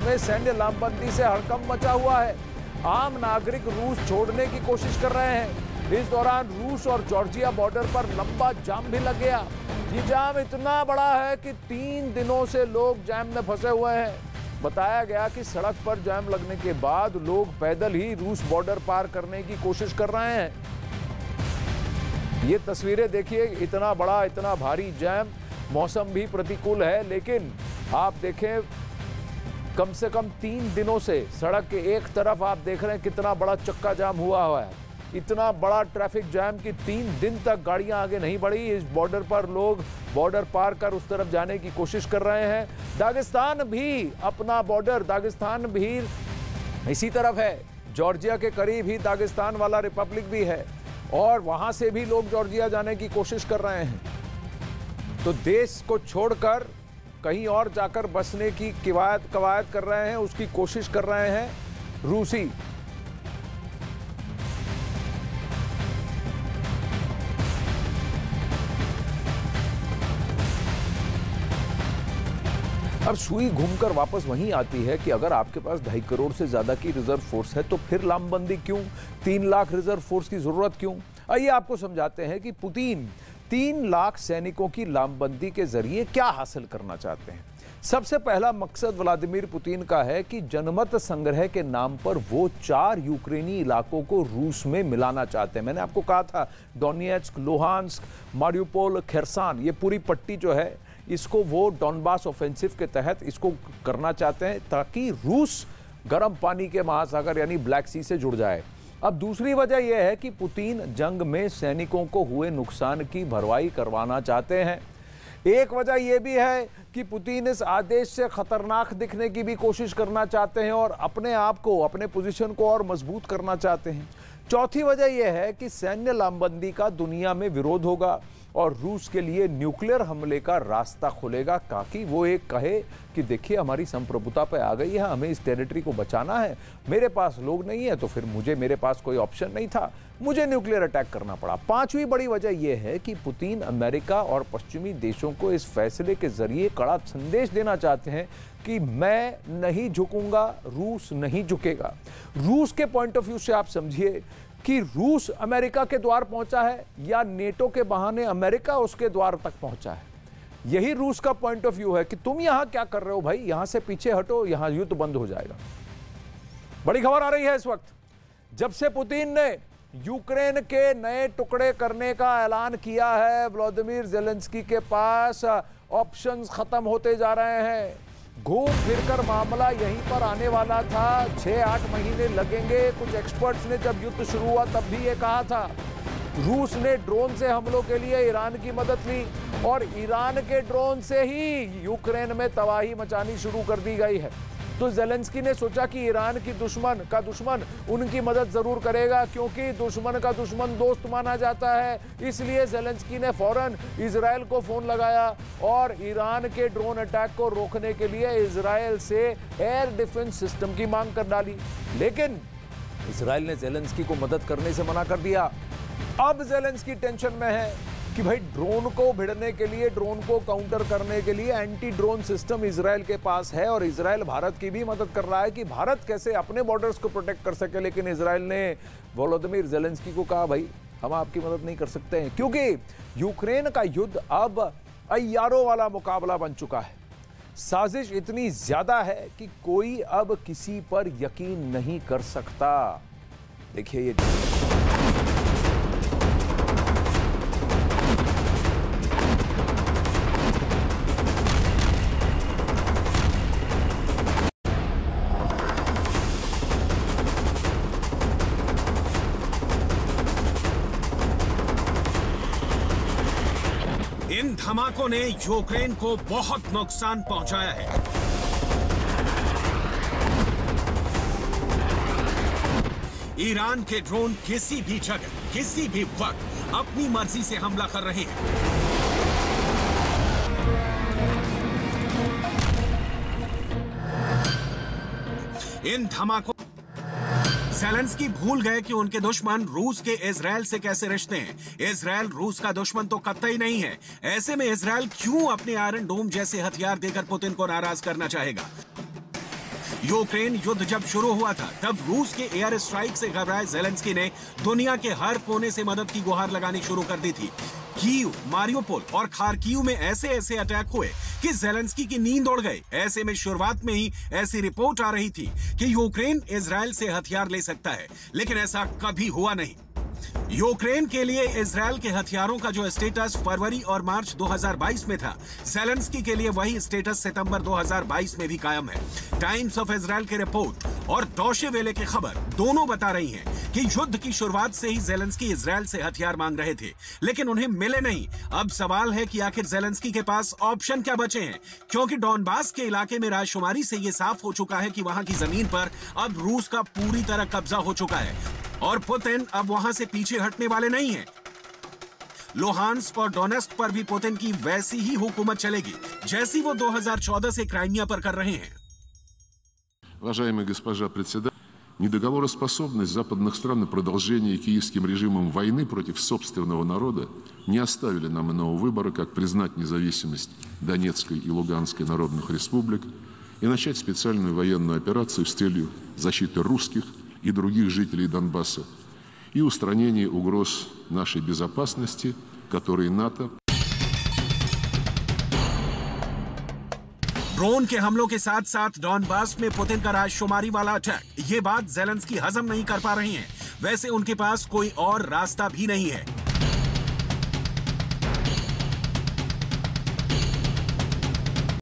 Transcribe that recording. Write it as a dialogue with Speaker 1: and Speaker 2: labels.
Speaker 1: में सैन्य लामबंदी से हड़कंप मचा हुआ है। आम नागरिक रूस छोड़ने की कोशिश कर रहे हैं। इस दौरान रूस और जॉर्जिया बॉर्डर पर लंबा जाम भी लग गया। ये जाम इतना बड़ा है कि 3 दिनों से लोग जाम में फंसे हुए हैं। बताया गया कि सड़क पर जाम लगने के बाद लोग पैदल ही रूस बॉर्डर पार करने की कोशिश कर रहे हैं। ये तस्वीरें देखिए, इतना बड़ा, इतना भारी जाम। मौसम भी प्रतिकूल है, लेकिन आप देखें कम से कम 3 दिनों से सड़क के एक तरफ आप देख रहे हैं कितना बड़ा चक्का जाम हुआ है। इतना बड़ा ट्रैफिक जैम कि 3 दिन तक गाड़ियां आगे नहीं बढ़ी। इस बॉर्डर पर लोग बॉर्डर पार कर उस तरफ जाने की कोशिश कर रहे हैं। दागिस्तान भी अपना बॉर्डर, दागिस्तान भी इसी तरफ है। जॉर्जिया के करीब ही दागिस्तान वाला रिपब्लिक भी है और वहां से भी लोग जॉर्जिया जाने की कोशिश कर रहे हैं। तो देश को छोड़कर कहीं और जाकर बसने की कवायद कर रहे हैं, उसकी कोशिश कर रहे हैं रूसी। अब सुई घूमकर वापस वहीं आती है कि अगर आपके पास 2.5 करोड़ से ज्यादा की रिजर्व फोर्स है तो फिर लामबंदी क्यों? 3 लाख रिजर्व फोर्स की जरूरत क्यों? आइए आपको समझाते हैं कि पुतिन 3 लाख सैनिकों की लामबंदी के जरिए क्या हासिल करना चाहते हैं। सबसे पहला मकसद व्लादिमीर पुतिन का है कि जनमत संग्रह के नाम पर वो 4 यूक्रेनी इलाकों को रूस में मिलाना चाहते हैं। मैंने आपको कहा था डोनेट्स्क, लुहांस्क, मारियुपोल, खेरसान, ये पूरी पट्टी जो है इसको वो डॉनबास ऑफेंसिव के तहत इसको करना चाहते हैं ताकि रूस गर्म पानी के महासागर यानी ब्लैक सी से जुड़ जाए। अब दूसरी वजह यह है कि पुतिन जंग में सैनिकों को हुए नुकसान की भरपाई करवाना चाहते हैं। एक वजह यह भी है कि पुतिन इस आदेश से खतरनाक दिखने की भी कोशिश करना चाहते हैं और अपने आप को, अपने पोजीशन को और मजबूत करना चाहते हैं। चौथी वजह यह है कि सैन्य लामबंदी का दुनिया में विरोध होगा और रूस के लिए न्यूक्लियर हमले का रास्ता खुलेगा, ताकि वो एक कहे कि देखिए हमारी संप्रभुता पे आ गई है, हमें इस टेरिटरी को बचाना है, मेरे पास लोग नहीं है तो फिर मेरे पास कोई ऑप्शन नहीं था, मुझे न्यूक्लियर अटैक करना पड़ा। पांचवी बड़ी वजह यह है कि पुतिन अमेरिका और पश्चिमी देशों को इस फैसले के जरिए कड़ा संदेश देना चाहते हैं कि मैं नहीं झुकूंगा, रूस नहीं झुकेगा। रूस के पॉइंट ऑफ व्यू से आप समझिए कि रूस अमेरिका के द्वार पहुंचा है या नेटो के बहाने अमेरिका उसके द्वार तक पहुंचा है। यही रूस का पॉइंट ऑफ व्यू है कि तुम यहां क्या कर रहे हो भाई, यहां से पीछे हटो, यहां युद्ध बंद हो जाएगा। बड़ी खबर आ रही है इस वक्त, जब से पुतिन ने यूक्रेन के नए टुकड़े करने का ऐलान किया है, व्लादिमीर ज़ेलेंस्की के पास ऑप्शंस खत्म होते जा रहे हैं। घूम फिरकर मामला यहीं पर आने वाला था। 6-8 महीने लगेंगे। कुछ एक्सपर्ट्स ने जब युद्ध शुरू हुआ तब भी ये कहा था। रूस ने ड्रोन से हमलों के लिए ईरान की मदद ली और ईरान के ड्रोन से ही यूक्रेन में तबाही मचानी शुरू कर दी गई है। तो ज़ेलेंस्की ने सोचा कि ईरान की दुश्मन का दुश्मन उनकी मदद जरूर करेगा, क्योंकि दुश्मन का दुश्मन दोस्त माना जाता है। इसलिए ज़ेलेंस्की ने फौरन इजराइल को फोन लगाया और ईरान के ड्रोन अटैक को रोकने के लिए इजराइल से एयर डिफेंस सिस्टम की मांग कर डाली। लेकिन इजराइल ने ज़ेलेंस्की को मदद करने से मना कर दिया। अब ज़ेलेंस्की टेंशन में है कि भाई ड्रोन को भिड़ने के लिए, ड्रोन को काउंटर करने के लिए एंटी ड्रोन सिस्टम इजराइल के पास है और इजराइल भारत की भी मदद कर रहा है कि भारत कैसे अपने बॉर्डर्स को प्रोटेक्ट कर सके। लेकिन इजराइल ने वोलोदिमीर ज़ेलेंस्की को कहा भाई हम आपकी मदद नहीं कर सकते हैं, क्योंकि यूक्रेन का युद्ध अब अय्यारों वाला मुकाबला बन चुका है। साजिश इतनी ज्यादा है कि कोई अब किसी पर यकीन नहीं कर सकता। देखिए ये
Speaker 2: इन धमाकों ने यूक्रेन को बहुत नुकसान पहुंचाया है। ईरान के ड्रोन किसी भी जगह, किसी भी वक्त अपनी मर्जी से हमला कर रहे हैं। इन धमाकों ज़ेलेंस्की भूल गए कि उनके दुश्मन रूस के इजराइल से कैसे रिश्ते हैं। इजराइल रूस का दुश्मन तो कतई नहीं है। ऐसे में इजराइल क्यों अपने आयरन डोम जैसे हथियार देकर पुतिन को नाराज करना चाहेगा? यूक्रेन युद्ध जब शुरू हुआ था तब रूस के एयर स्ट्राइक से घबराए ज़ेलेंस्की ने दुनिया के हर कोने से मदद की गुहार लगानी शुरू कर दी थी। कीव, मारियोपोल और खार्किव में ऐसे ऐसे अटैक हुए कि ज़ेलेंस्की की नींद उड़ गई। ऐसे में शुरुआत में ही ऐसी रिपोर्ट आ रही थी कि यूक्रेन इजराइल से हथियार ले सकता है, लेकिन ऐसा कभी हुआ नहीं। यूक्रेन के लिए इजराइल के हथियारों का जो स्टेटस फरवरी और मार्च 2022 में था, ज़ेलेंस्की के लिए वही स्टेटस सितंबर 2022 में भी कायम है। टाइम्स ऑफ इजराइल की रिपोर्ट और डॉशे वेले की खबर दोनों बता रही हैं कि युद्ध की शुरुआत से ही ज़ेलेंस्की इजराइल से हथियार मांग रहे थे, लेकिन उन्हें मिले नहीं। अब सवाल है कि आखिर ज़ेलेंस्की के पास ऑप्शन क्या बचे हैं, क्योंकि डॉनबास के इलाके में राजशुमारी से यह साफ हो चुका है कि वहां की जमीन पर अब रूस का पूरी तरह कब्जा हो चुका है और पुतिन अब वहां से पीछे हटने वाले नहीं हैं। लोहान्स्क और डोनेस्क पर भी पुतिन की वैसी ही हुकूमत चलेगी जैसी वो 2014 से क्राइमिया पर कर रहे हैं।
Speaker 3: Уважаемая госпожа председатель, недоговороспособность западных стран и продолжение киевским режимом войны против собственного народа не оставили нам иного выбора, как признать независимость Донецкой и Луганской народных республик и начать специальную военную операцию с целью защиты русских и других жителей Донбасса и устранения угроз нашей безопасности, которые НАТО.
Speaker 2: ड्रोन के हमलों के साथ साथ डॉनबास में पुतिन का राजशुमारी वाला अटैक, ये बात ज़ेलेंस्की हजम नहीं कर पा रहे हैं। वैसे उनके पास कोई और रास्ता भी नहीं है।